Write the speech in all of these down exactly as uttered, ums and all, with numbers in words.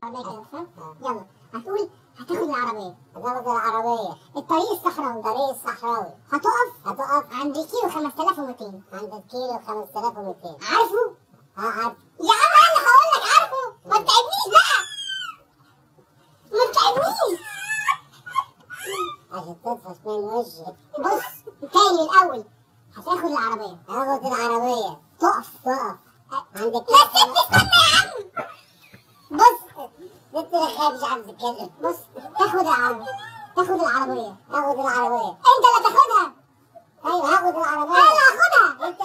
يلا هتقول هتاخد العربية. هتاخد العربية. الطريق الصحراوي. الطريق الصحراوي. هتقف هتقف عند كيلو خمسة آلاف ومئتين. عند الكيلو خمسة آلاف ومئتين. عارفه؟ اه عارف. يا عم انا هقول لك عارفه، ما تتعبنيش بقى. ما تتعبنيش. عشان تطفش من وشي. بص تاني الأول هتاخد العربية. هاخد العربية. تقف تقف عند لا الكيلو. سيبني استنى يا عم. بص انت اللي خايف مش عارف تتكلم. بص تاخد العربية. تاخد العربية. هاخد العربية. انت اللي تاخدها. ايوه هاخد العربية. انا هاخدها. انت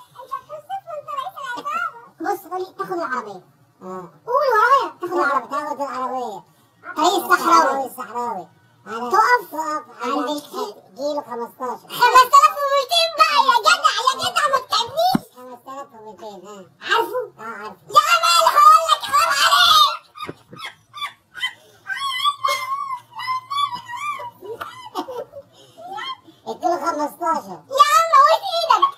بص قولي تاخد العربية. اه قول ورايا تاخد العربية. تاخد العربية. طريق الصحراوي. الصحراوي. تقف تقف عند كيلو خمستاشر. خمسة آلاف ومئتين بقى يا جدع يا جدع ما تتعبنيش. خمسة آلاف ومئتين. ها عارفه؟ اه عارف. يا عم انا هقول لك حرام عليك. الكيلو خمستاشر. يا عم قول ايدك.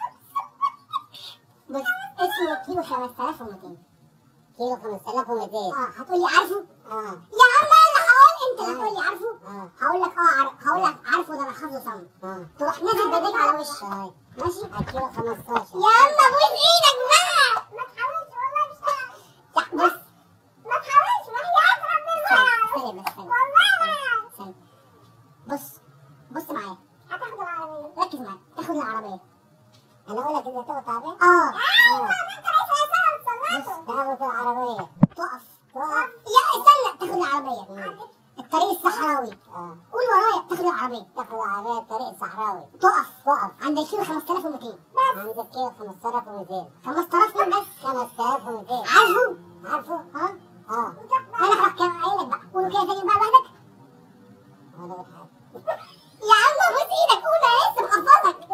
بص اسمه كيلو خمسة آلاف ومئتين. كيلو خمسة آلاف ومئتين. اه هتقولي عارفه؟ اه يا عم انا هقول انت اللي هتقولي عارفه؟ اه هقول لك اه عارف هقول لك عارفه ده انا حافظه صم. اه تروح نازل بايديك على وشك. طيب ماشي؟ الكيلو خمستاشر. يا عم ابوس ايدك بقى. ما تحاولش والله مش هعرف. بص ما تحاولش وحياة ربنا. ثانية بس ثانية. والله ثانية. بص بص معايا. هتاخد العربية. ركز معايا. تاخد العربية. انا اقول لك انت تاخد العربية؟ اه. اه بص تاخد العربية. تقف. تقف. يا استنى تاخد العربية. الطريق الصحراوي. اه قول ورايا تاخد العربية. تاخد العربية الطريق الصحراوي. تقف تقف عند الكيلو خمسة آلاف ومئتين. عند الكيلو خمسة آلاف ومئتين. خمسة آلاف مين بس؟ خمسة آلاف ومئتين. عارفه؟ عارفه؟ ها؟ اه انا هروح كام قايل لك بقى. قولوا كده تاني بقى لوحدك. انا بضحك. يا عم ابوس ايدك قول انا لسه محفظك.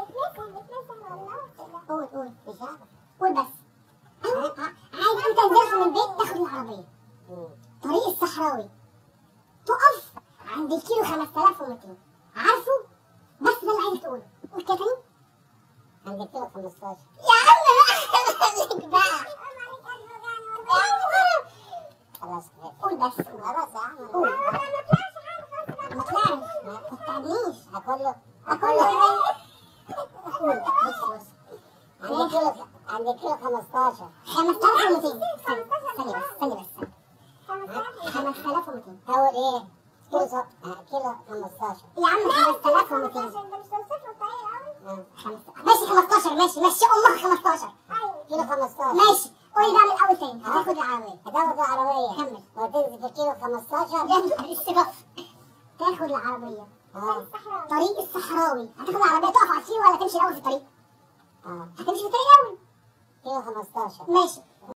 قول قول مش عارف. قول بس. عايز انت نزلت من البيت تاخد العربية. مم. طريق الصحراوي. تقف عند الكيلو خمسة آلاف ومئتين. عارفه؟ بس ده اللي عايز تقوله. قول كده تاني. عند الكيلو خمستاشر. يا عم بقى خليك بقى. خلاص كده. قول بس خلاص يا عم. قول. ما طلعش. ما تتعبنيش. هاكل له. هاكل له. قول بص بص. عند الكيلو عند الكيلو خمستاشر. خمسة آلاف ومئتين. ثانية ثانية بس ثانية بس ثانية. خمسة آلاف ومئتين. هقول ايه؟ كيلو ص... آه، كيلو خمستاشر. يا عم خمسة آلاف ومئتين. آه. خمسة- ماشي خمستاشر ماشي ماشي أمك خمستاشر. كيلو خمستاشر. ماشي قولي بقى من الأول تاني. هتاخد العربية. هتاخد العربية. كمل. وتنزل في كيلو خمستاشر. يا نهار اسود. تاخد العربية. اه طريق الصحراوي. هتاخد العربية تقف على السير ولا تمشي الأول في الطريق؟ اه هتمشي في الطريق الأول. كيلو خمستاشر. ماشي.